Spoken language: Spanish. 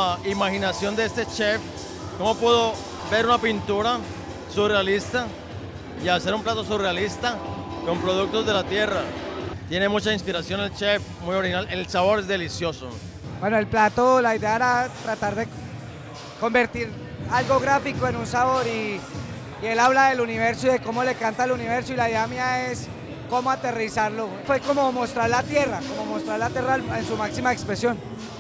la imaginación de este chef, cómo pudo ver una pintura surrealista y hacer un plato surrealista con productos de la tierra. Tiene mucha inspiración el chef, muy original, el sabor es delicioso. Bueno, el plato, la idea era tratar de convertir algo gráfico en un sabor y él habla del universo y de cómo le canta al universo y la idea mía es cómo aterrizarlo. Fue como mostrar la tierra en su máxima expresión.